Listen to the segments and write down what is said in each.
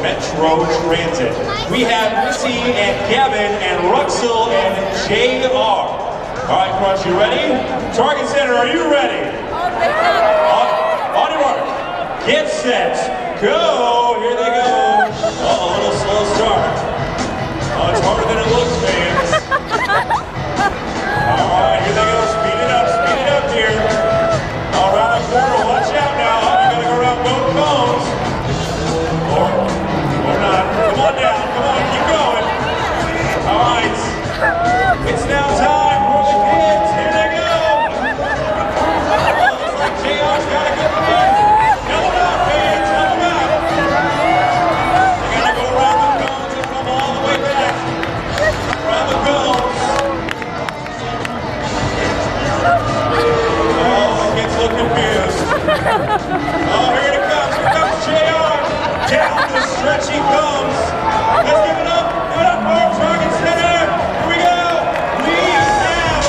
Metro Transit. We have Missy and Gavin and Ruxel and JR. All right, Crunch, you ready? Target Center, are you ready? On your mark, get set, go. Here they go. A little slow start. Oh, it's harder than it looks, fans. All right, here they go. Speed it up here. Around the corner, watch out now. You gotta go around both cones. Or not. Come on down. Come on, keep going. All right. It's now time for the kids. Here they go. Oh, looks like JR's got a good one. Help them out, fans. Help them out. They gotta go around the cones and come all the way back. Around the cones. Oh, kids look confused. Oh, here it comes. Here comes JR. Down the stretch he comes. Let's give it up. Give it up for our Target Center. Here we go. We have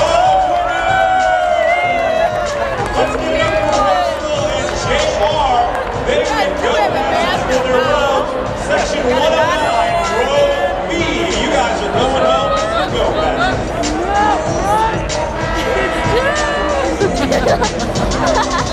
winners. Let's give it up for Russell and JR. They can go past for their row. Section 109, row B. You guys are going home. Go back.